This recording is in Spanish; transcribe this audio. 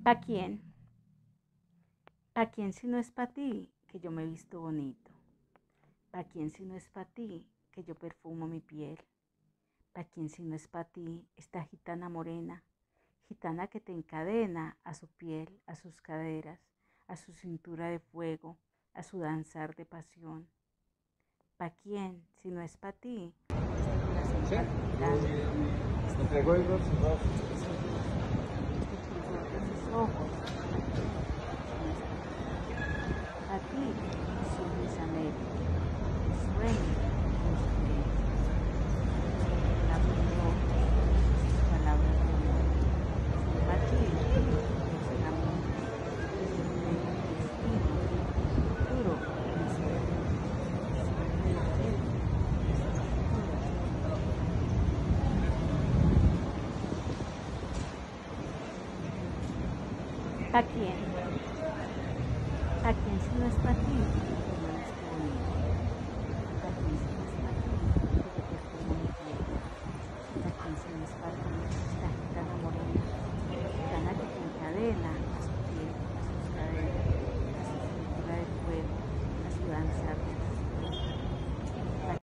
¿Pa' quién? ¿Pa' quién si no es pa' ti que yo me he visto bonito? ¿Pa' quién si no es pa' ti que yo perfumo mi piel? ¿Pa' quién si no es pa' ti esta gitana morena, gitana que te encadena a su piel, a sus caderas, a su cintura de fuego, a su danzar de pasión? ¿Pa' quién si no es pa' ti este corazón palpitante, este fulgor de sus ojos? A ti, soy Luis Américo, sueño con su silencio, la flor, sus palabras de amor. A ti, los enamores, desde el destino, futuro y sueño. ¿Pa' quién? ¿Pa' quién si no es pa' ti?